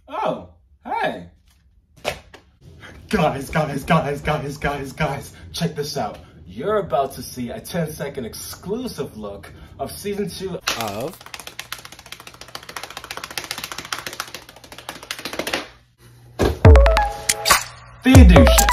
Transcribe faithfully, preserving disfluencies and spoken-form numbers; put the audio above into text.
Oh, hey. Guys, guys, guys, guys, guys, guys, check this out. You're about to see a ten second exclusive look of season two of THEADUSHOW.